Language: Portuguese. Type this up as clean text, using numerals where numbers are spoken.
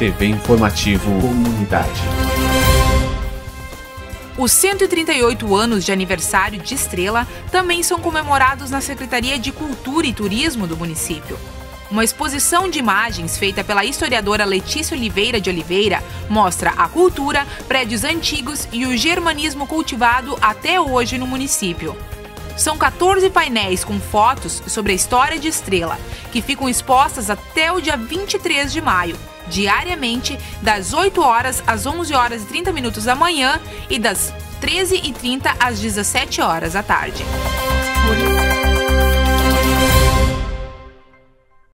TV Informativo Comunidade. Os 138 anos de aniversário de Estrela também são comemorados na Secretaria de Cultura e Turismo do município. Uma exposição de imagens feita pela historiadora Letícia Oliveira de Oliveira mostra a cultura, prédios antigos e o germanismo cultivado até hoje no município. São 14 painéis com fotos sobre a história de Estrela, que ficam expostas até o dia 23 de maio, diariamente, das 8 horas às 11 horas e 30 minutos da manhã e das 13h30 às 17 horas da tarde.